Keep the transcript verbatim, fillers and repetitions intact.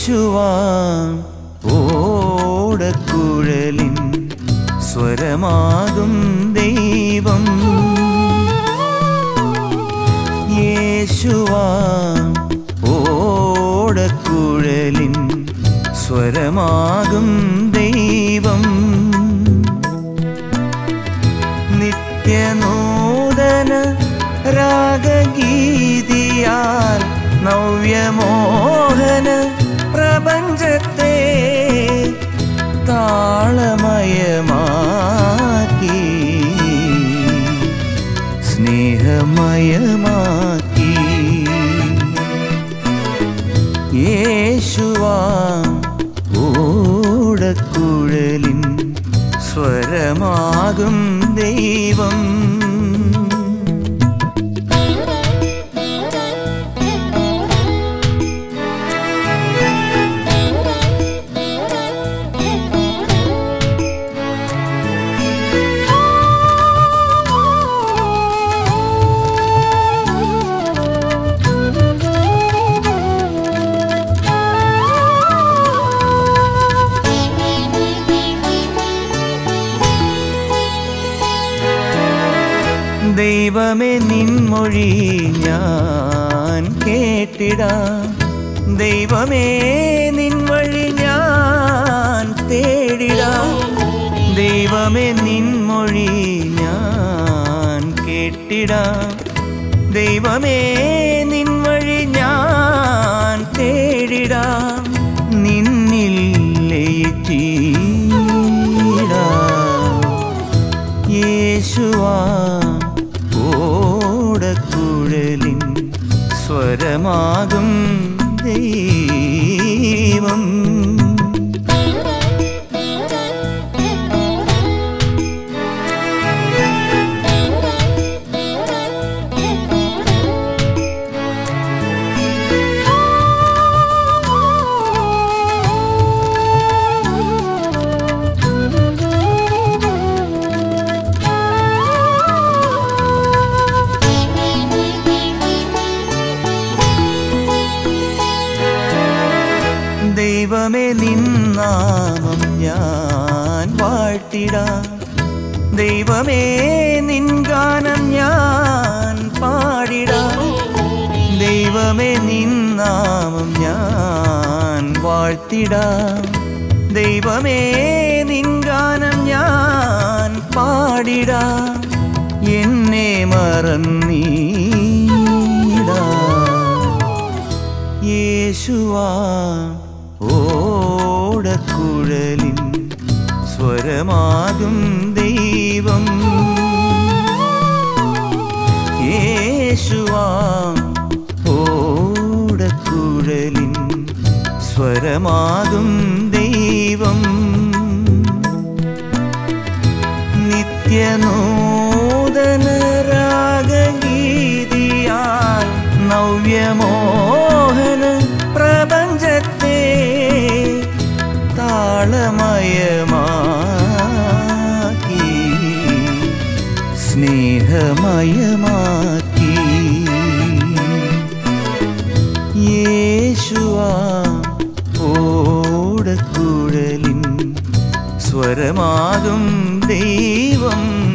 യേശുവാം ഓടക്കുഴലിൻ സ്വരമാകും ദൈവം. യേശുവാം ഓടക്കുഴലിൻ സ്വരമാകും ദൈവം. നിത്യനൂതന രാഗഗീതിയാൽ നവ്യമോഹന പ്രപഞ്ചത്തെ താളമയമാക്കി സ്നേഹമയമാക്കി. യേശുവാം ഓടക്കുഴലിൻ സ്വരമാകും ദൈവം. ദൈവമേ നിൻമൊഴി ഞാൻ കേട്ടിടാം. ദൈവമേ നിൻ വഴി ഞാൻ തേടിടാം. ദൈവമേ നിൻമൊഴി ഞാൻ കേട്ടിടാം. ദൈവമേ നിൻ വഴി ഞാൻ തേടിടാം. നിന്നിൽ ലയിച്ചിടാം. യേശുവാം ഓടക്കുഴലിൻ സ്വരമാകും ദൈവം. ദൈവമേ നിന്നാമം ഞാൻ വാഴ്ത്തിടാം. ദൈവമേ നിൻ ഗാനം ഞാൻ പാടിടാം. ദൈവമേ നിന്നാമം ഞാൻ വാഴ്ത്തിടാം. ദൈവമേ നിൻ ഗാനം ഞാൻ പാടിടാം. എന്നെ മറന്നീടാം. യേശുവാം ഓടക്കുഴലിൻ സ്വരമാകും ദൈവം. യേശുവാം ഓടക്കുഴലിൻ സ്വരമാകും ദൈവം. നിത്യനൂതന രാഗഗീതിയാൽ നവ്യമോഹന പ്രപഞ്ചത്തെ താളമയമാക്കി സ്നേഹമയമാക്കി. യേശുവാം ഓടക്കുഴലിൻ സ്വരമാകും ദൈവം.